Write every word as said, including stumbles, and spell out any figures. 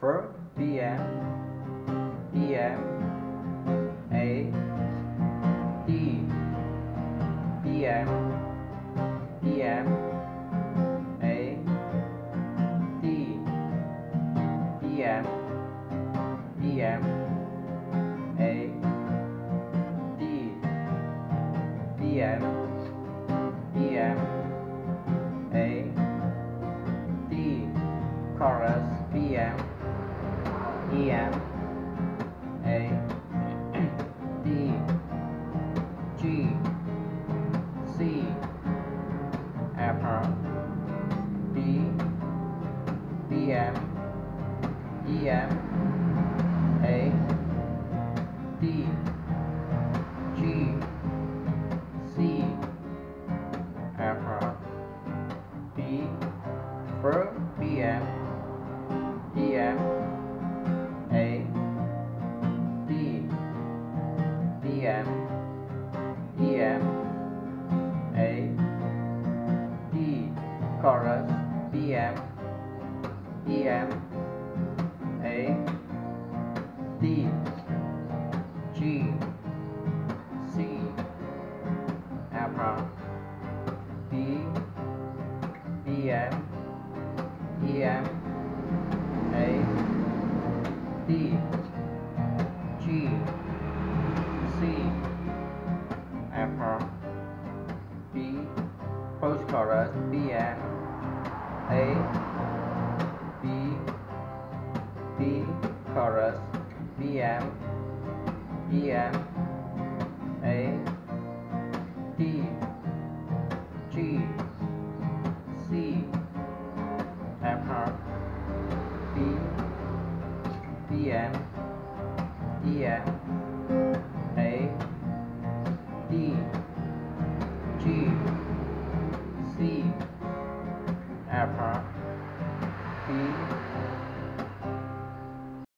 First B M, B M, A, D, B M, B M, A, D, B M, B M, A, D, B M, B M, A, D, chorus B M, E M, A, D, G, C, Apple, B, B M, E M, A, D, G, C, Apple, B, first B M, E M, A, D, B M, E M, A, D, chorus B M, E M, A, D, G, C, Apple, B, B M, E M, A, D, G, C, Apple, B, post chorus B M, A, B, B, chorus B M, E M, A, D, G, C, Apple, B, B M, E M, A, D, G, C, Apple.